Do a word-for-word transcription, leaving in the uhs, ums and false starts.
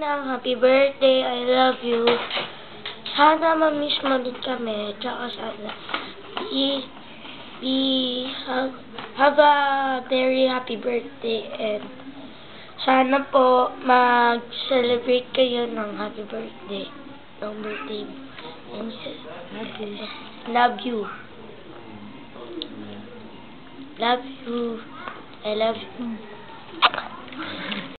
Nang happy birthday, I love you. Sana ma-miss mo din kami. Tsaka sana be, be, have, have a very happy birthday and sana po mag-celebrate kayo ng happy birthday. Ng birthday. And, love you. Love you. I love you.